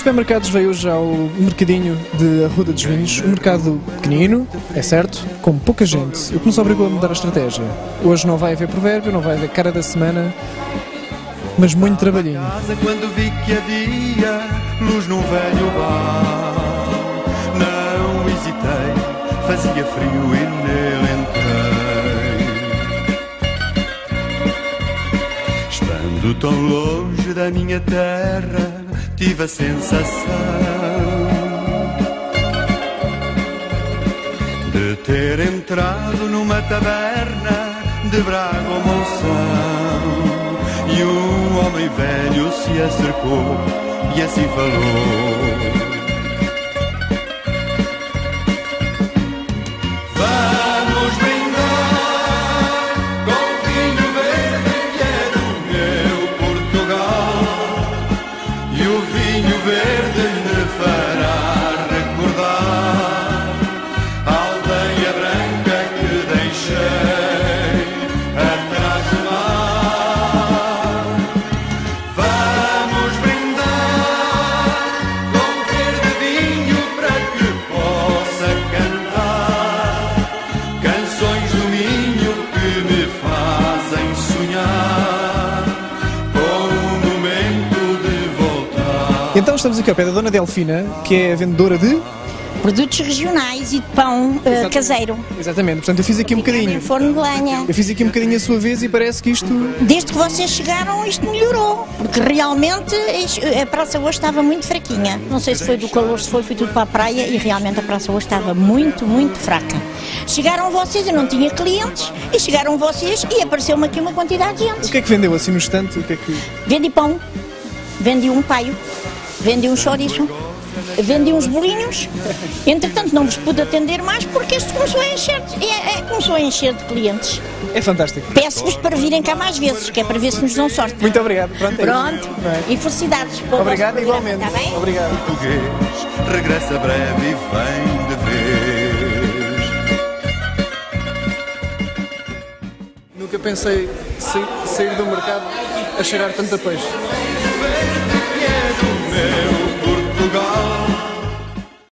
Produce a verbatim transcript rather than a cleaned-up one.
Supermercados veio hoje ao mercadinho de Arruda dos Vinhos, um mercado pequenino, é certo, com pouca gente, o que nos obrigou a mudar a estratégia. Hoje não vai haver provérbio, não vai haver cara da semana, mas muito trabalhinho. Quando vi que havia luz num velho bar, não hesitei, fazia frio e nele entrei. Estando tão longe da minha terra, tive a sensação de ter entrado numa taberna de Braga ou Monção. E um homem velho se acercou e assim falou: vamos brindar com vinho verde que é do meu Portugal. E o vinho verde me fará recordar a aldeia branca que deixei atrás do mar. Vamos brindar com verde vinho para que possa cantar canções do Minho que me fazem sonhar com o momento de voltar. Então estamos aqui ao pé da Dona Delfina, que é a vendedora de... Produtos regionais e de pão uh, caseiro. Exatamente, portanto eu fiz aqui um bocadinho. Em forno de lenha. Eu fiz aqui um bocadinho a sua vez e parece que isto... Desde que vocês chegaram isto melhorou, porque realmente isto- a praça hoje estava muito fraquinha. Não sei se foi do calor, se foi, foi tudo para a praia e realmente a praça hoje estava muito, muito fraca. Chegaram vocês, eu não tinha clientes, e chegaram vocês e apareceu-me aqui uma quantidade de O gente. que é que vendeu assim no estante? O que é que... Vendi pão, vendi um paio, vendi um chouriço, vendi uns bolinhos. Entretanto não vos pude atender mais porque isto começou a encher, de- é, é, começou a encher de clientes. É fantástico. Peço-vos para virem cá mais vezes, que é para ver se nos dão sorte. Muito obrigado. Pronto, é Pronto, isso. Não é? e felicidades. para o Obrigado vosso programa, igualmente. está bem? Obrigado. Português regressa breve e vem de vez. Nunca pensei sa- sair do mercado a cheirar tanto a peixe. Verde que é do meu